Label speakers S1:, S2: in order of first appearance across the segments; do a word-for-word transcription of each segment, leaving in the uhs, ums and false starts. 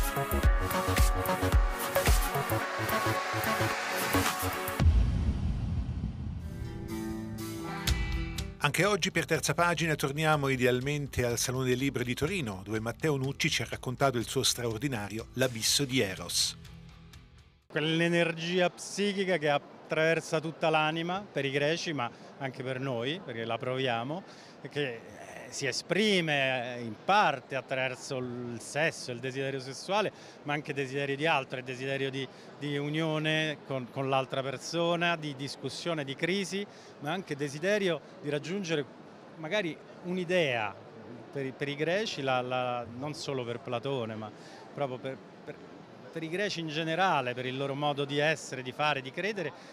S1: Anche oggi per Terza Pagina torniamo idealmente al Salone del Libro di Torino, dove Matteo Nucci ci ha raccontato il suo straordinario L'abisso di Eros.
S2: Quell'energia psichica che attraversa tutta l'anima per i greci, ma anche per noi, perché la proviamo, e che si esprime in parte attraverso il sesso, il desiderio sessuale, ma anche desiderio di altro, il desiderio di, di unione con, con l'altra persona, di discussione, di crisi, ma anche desiderio di raggiungere magari un'idea. Per, per i greci, la, la, non solo per Platone, ma proprio per, per, per i greci in generale, per il loro modo di essere, di fare, di credere,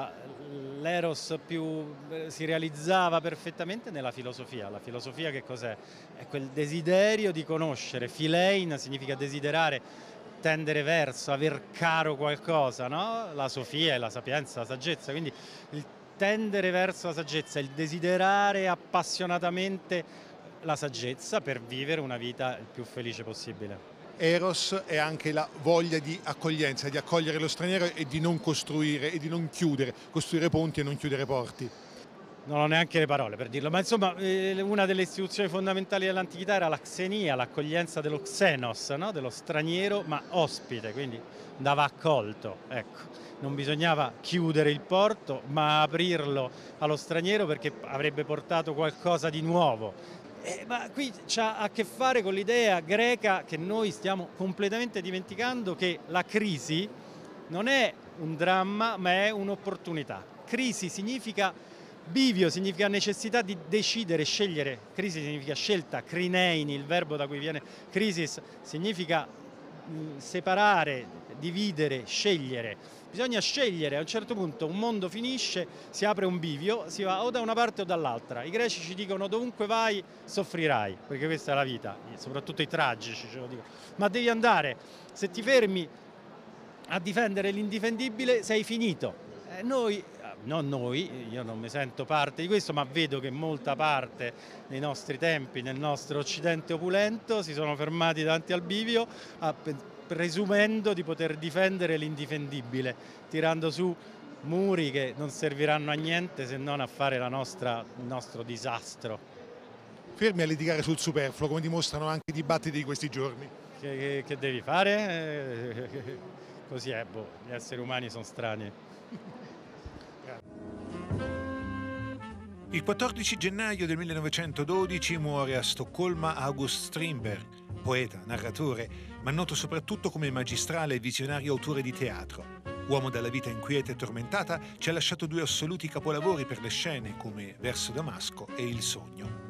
S2: l'eros più si realizzava perfettamente nella filosofia. La filosofia che cos'è? È quel desiderio di conoscere. Philein significa desiderare, tendere verso, aver caro qualcosa, no? La sofia è la sapienza, la saggezza, quindi il tendere verso la saggezza, il desiderare appassionatamente la saggezza per vivere una vita il più felice possibile.
S1: Eros è anche la voglia di accoglienza, di accogliere lo straniero e di non costruire e di non chiudere, costruire ponti e non chiudere porti.
S2: Non ho neanche le parole per dirlo, ma insomma una delle istituzioni fondamentali dell'antichità era la xenia, l'accoglienza dello xenos, no? Dello straniero ma ospite, quindi andava accolto, ecco. Non bisognava chiudere il porto ma aprirlo allo straniero perché avrebbe portato qualcosa di nuovo. Eh, ma qui c'ha a che fare con l'idea greca che noi stiamo completamente dimenticando, che la crisi non è un dramma ma è un'opportunità. Crisi significa bivio, significa necessità di decidere, scegliere. Crisi significa scelta, krineini, il verbo da cui viene crisis, significa mh, separare, dividere, scegliere. Bisogna scegliere, a un certo punto un mondo finisce, si apre un bivio, si va o da una parte o dall'altra. I greci ci dicono dovunque vai soffrirai, perché questa è la vita, soprattutto i tragici ce lo dicono. Ma devi andare, se ti fermi a difendere l'indifendibile sei finito. Eh, noi, non noi, io non mi sento parte di questo, ma vedo che molta parte nei nostri tempi, nel nostro occidente opulento, si sono fermati davanti al bivio a presumendo di poter difendere l'indifendibile, tirando su muri che non serviranno a niente se non a fare la nostra, il nostro disastro.
S1: Fermi a litigare sul superfluo, come dimostrano anche i dibattiti di questi giorni.
S2: Che, che, che devi fare? Eh, così è, boh, gli esseri umani sono strani.
S1: Il quattordici gennaio del millenovecentododici muore a Stoccolma August Strindberg, poeta, narratore, ma noto soprattutto come magistrale e visionario autore di teatro. Uomo dalla vita inquieta e tormentata, ci ha lasciato due assoluti capolavori per le scene come Verso Damasco e Il Sogno.